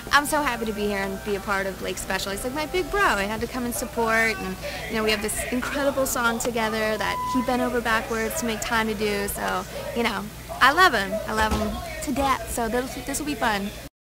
I'm so happy to be here and be a part of Blake's special. He's like my big bro. I had to come and support, and you know we have this incredible song together that he bent over backwards to make time to do. So you know, I love him. I love him to death. So this will be fun.